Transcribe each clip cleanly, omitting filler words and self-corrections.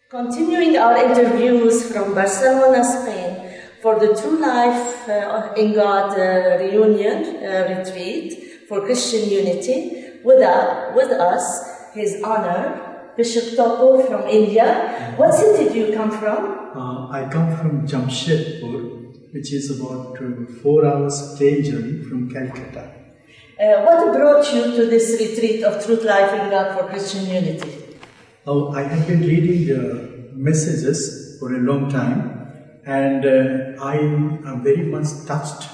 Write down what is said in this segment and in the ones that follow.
Continuing our interviews from Barcelona, Spain, for the True Life in God reunion retreat for Christian unity, with us, His Honor, Bishop Topo from India. What city do you come from? I come from Jamshedpur, which is about 4 hours train journey from Calcutta. What brought you to this retreat of Truth Life in God for Christian unity? I have been reading the messages for a long time, and I am very much touched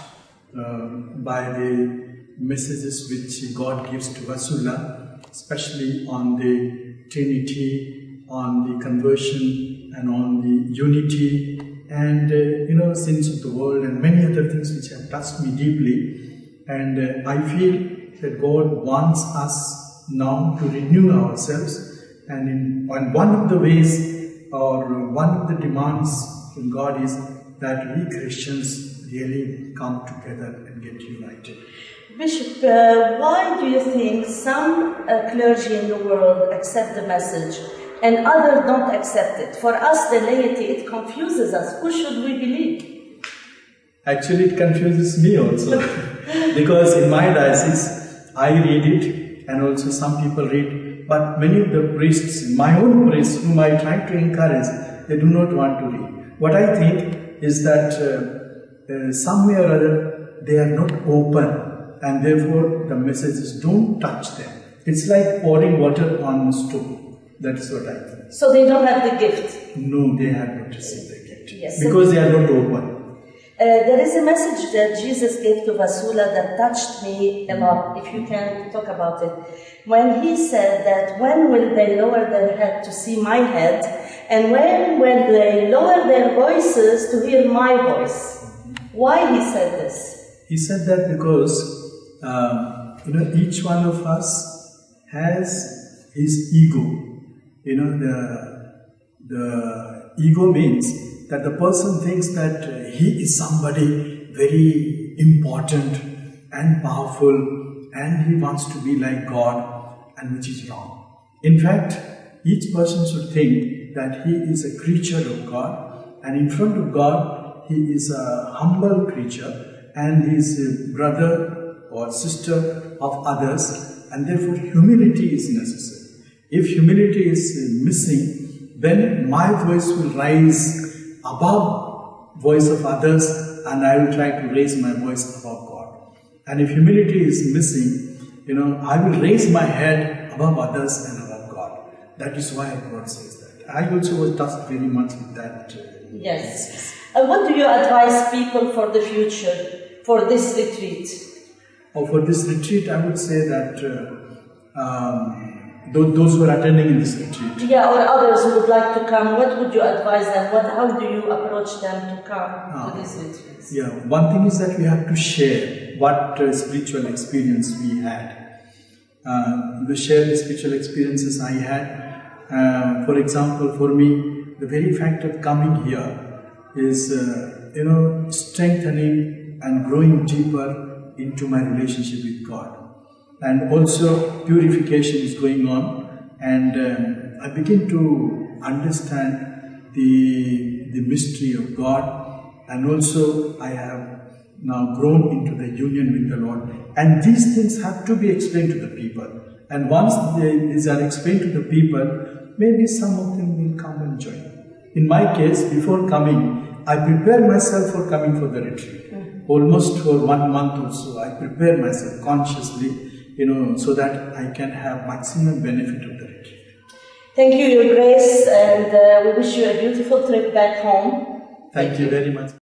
by the messages which God gives to Vasula, especially on the Trinity, on the conversion, and on the unity, and sins of the world, and many other things which have touched me deeply. And I feel that God wants us now to renew ourselves. And one of the ways, or one of the demands from God, is that we Christians really come together and get united. Bishop, why do you think some clergy in the world accept the message and others don't accept it? For us, the laity, it confuses us. Who should we believe? Actually, it confuses me also. Because in my diocese, I read it, and also some people read. But many of the priests, my own priests, whom I try to encourage, they do not want to read. What I think is that somewhere or other, they are not open, and therefore the messages don't touch them. It's like pouring water on a stove. That's what I think. So they don't have the gift? No, they have not received the gift. Yes. Because they are not open. There is a message that Jesus gave to Vasula that touched me a lot, if you can talk about it. When he said that, when will they lower their head to see my head, and when will they lower their voices to hear my voice? Why he said this? He said that because each one of us has his ego. The ego means that the person thinks that he is somebody very important and powerful, and he wants to be like God, and which is wrong. In fact, each person should think that he is a creature of God, and in front of God, he is a humble creature, and he is a brother or sister of others, and therefore humility is necessary. If humility is missing, then my voice will rise above voice of others, and I will try to raise my voice above God. And if humility is missing, I will raise my head above others and above God. That is why God says that. I also was touched very much with that. Yes. What do you advise people for the future, for this retreat? For this retreat, I would say that those who are attending in this retreat. Yeah, or others who would like to come, what would you advise them? How do you approach them to come to these retreats? Yeah, one thing is that we have to share what spiritual experience we had. To share the spiritual experiences I had. For example, for me, the very fact of coming here is, strengthening and growing deeper into my relationship with God. And also purification is going on, and I begin to understand the mystery of God, and also I have now grown into the union with the Lord. And these things have to be explained to the people. And once these are explained to the people, maybe some of them will come and join. In my case, before coming, I prepared myself for coming for the retreat. Almost for 1 month or so, I prepared myself consciously, so that I can have maximum benefit of the retreat. Thank you, Your Grace, and we wish you a beautiful trip back home. Thank you very much.